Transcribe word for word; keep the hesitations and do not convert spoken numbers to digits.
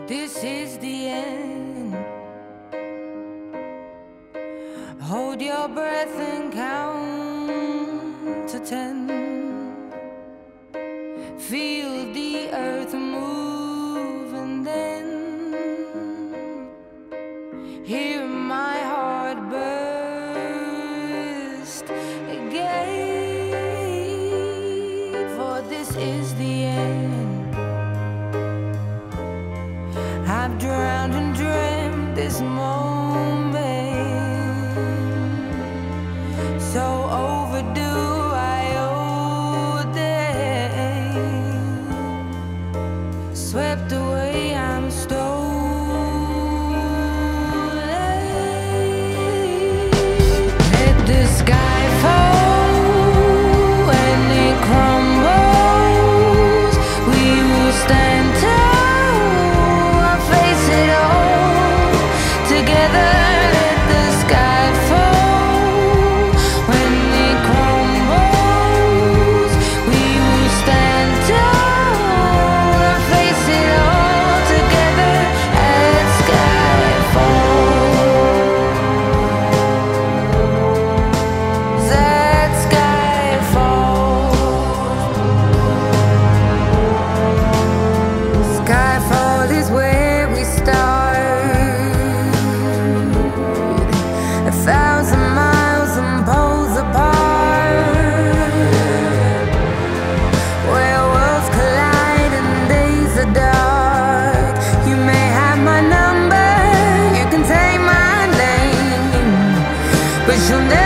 This is the end. Hold your breath and count to ten. Feel the earth move and then hear my heart burst again. For this is the end. I've drowned and dreamt this moment, so overdue I owe them. Swept away, I'm stolen. Let the sky fall when it crumbles. We will stand tall. Together, let the sky fall. When it crumbles, we will stand tall and face it all together at Skyfall. At Skyfall. Skyfall is where we start. A thousand miles and poles apart, where worlds collide and days are dark. You may have my number, you can take my name, but you'll never